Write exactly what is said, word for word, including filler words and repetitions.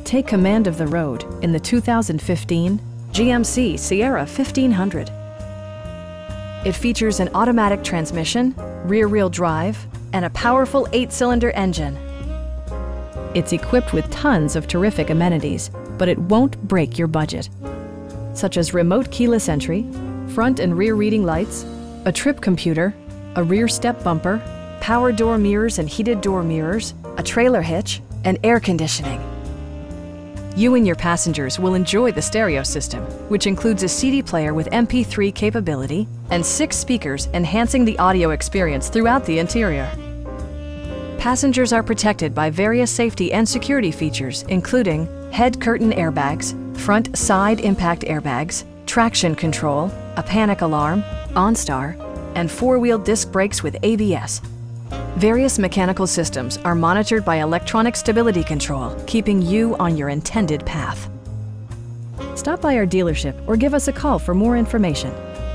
Take command of the road in the two thousand fifteen G M C Sierra fifteen hundred. It features an automatic transmission, rear-wheel drive, and a powerful eight-cylinder engine. It's equipped with tons of terrific amenities, but it won't break your budget, such as remote keyless entry, front and rear reading lights, a trip computer, a rear step bumper, power door mirrors and heated door mirrors, a trailer hitch, and air conditioning. You and your passengers will enjoy the stereo system, which includes a C D player with M P three capability and six speakers enhancing the audio experience throughout the interior. Passengers are protected by various safety and security features, including head curtain airbags, front side impact airbags, traction control, a panic alarm, OnStar, and four-wheel disc brakes with A B S. Various mechanical systems are monitored by electronic stability control, keeping you on your intended path. Stop by our dealership or give us a call for more information.